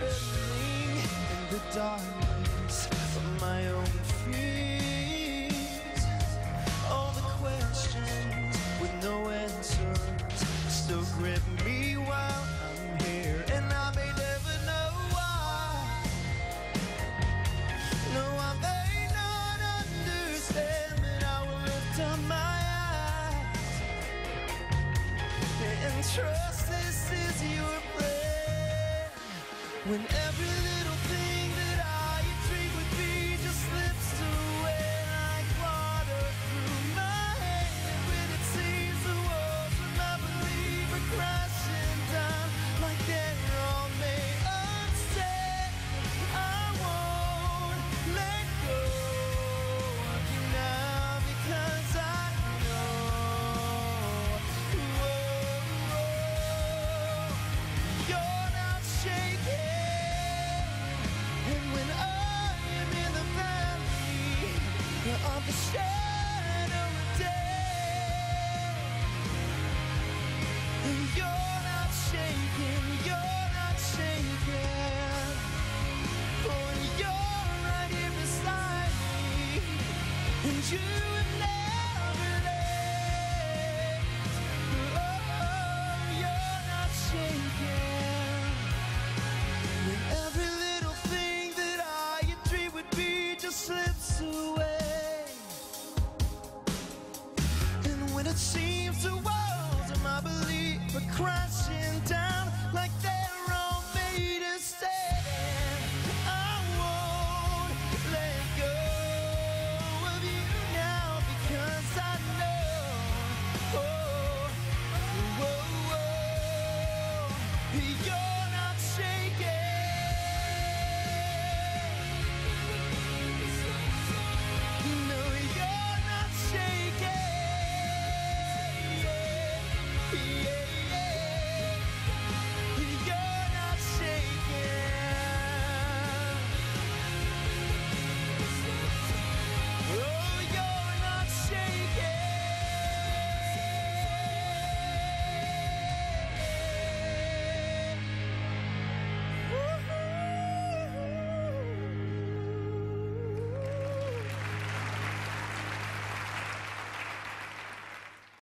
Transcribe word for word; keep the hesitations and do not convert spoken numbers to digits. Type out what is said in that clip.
trembling in the darkness of my own fears. All the questions with no answers still grip me while I'm here, and I may never know why. No, I may not understand, but I will lift up my eyes and trust this is your plan. When every little thing that I dream would be just slips away like water through my hand. When it seems the walls of my belief are crashing down like they're all made of sand, I won't let go of you now because I know, whoa, you're not shaking. And when I am in the valley of the shadow of death, and you're not shaking, you're not shaking. Oh, and you're right here beside me, and you have never left. Oh, you're not shaking. When every little thing that I dreamed would be just slips away, and when it seems the walls of my belief are crashing down like they're all made of sand, I won't let go of you now because I know, oh, whoa, whoa, you're